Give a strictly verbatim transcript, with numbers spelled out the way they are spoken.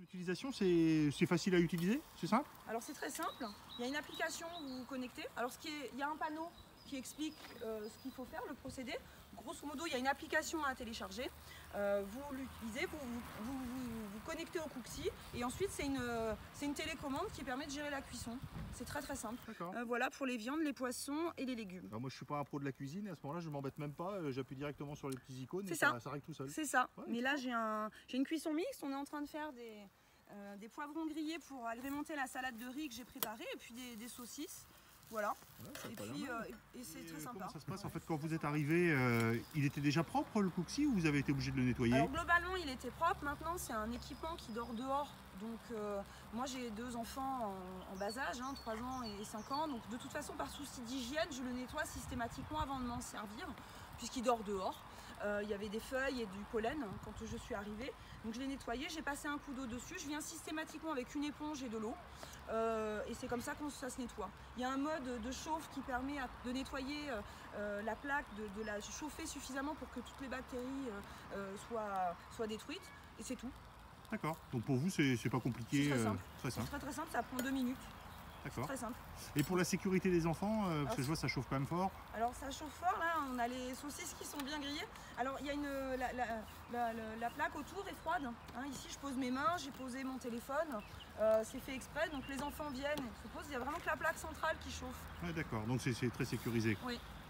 L'utilisation, c'est facile à utiliser, c'est ça? Alors c'est très simple, il y a une application où vous vous connectez. Alors ce qui est, il y a un panneau qui explique euh, ce qu'il faut faire, le procédé. Grosso modo, il y a une application à télécharger. Euh, vous l'utilisez, vous vous, vous, vous vous connectez au Cooksy et ensuite c'est une, c'est une télécommande qui permet de gérer la cuisson. C'est très très simple. Euh, voilà pour les viandes, les poissons et les légumes. Alors moi je suis pas un pro de la cuisine et à ce moment-là je m'embête même pas, euh, j'appuie directement sur les petits icônes et ça. Ça, ça règle tout seul. C'est ça. Ouais, mais là j'ai un, j'ai une cuisson mixte, on est en train de faire des, euh, des poivrons grillés pour agrémenter la salade de riz que j'ai préparée et puis des, des saucisses. Voilà, ouais, et puis euh, et, et c'est très sympa. Comment ça se passe en fait quand vous êtes arrivé, euh, il était déjà propre le Cooksy ou vous avez été obligé de le nettoyer? Alors globalement il était propre, maintenant c'est un équipement qui dort dehors. Donc euh, moi j'ai deux enfants en, en bas âge, hein, trois ans et cinq ans. Donc de toute façon par souci d'hygiène je le nettoie systématiquement avant de m'en servir puisqu'il dort dehors. Euh, il y avait des feuilles et du pollen quand je suis arrivée. Donc je l'ai nettoyé, j'ai passé un coup d'eau dessus. Je viens systématiquement avec une éponge et de l'eau. Euh, et c'est comme ça que ça se nettoie. Il y a un mode de chauffe qui permet de nettoyer euh, la plaque, de, de la chauffer suffisamment pour que toutes les bactéries euh, soient, soient détruites. Et c'est tout. D'accord. Donc pour vous c'est pas compliqué. C'est très simple. Euh, très simple. Très très simple, ça prend deux minutes. D'accord. Très simple. Et pour la sécurité des enfants, euh, parce que je vois ça chauffe quand même fort. Alors ça chauffe fort, là on a les saucisses qui sont bien grillées. Alors il y a une la, la, la, la, la plaque autour est froide. Hein, ici je pose mes mains, j'ai posé mon téléphone. Euh, c'est fait exprès, donc les enfants viennent, se posent. Il y a vraiment que la plaque centrale qui chauffe. Ouais, d'accord, donc c'est très sécurisé. Oui.